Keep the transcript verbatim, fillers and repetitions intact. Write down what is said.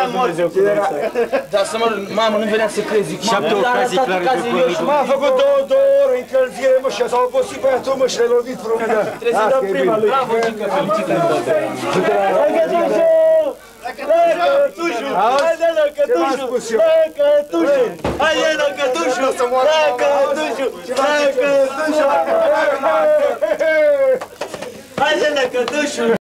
Dumnezeu cu Dar să mă rog, mamă, nu venea să crezi. Șapte ocazii clare de pornit. M-a făcut două, două ore încălzire, mă, și s-au obosit băiatul, mă, și le-a lovit vreun mână. Trebuie să dăm prima lui. Bravo, Gică, felicitări. Lăcătușu! Haide, Lăcătușu! Lăcătușu! Haide, Lăcătușu! Lăcătușu! Lăcătușu! Haide, Lăcătușu!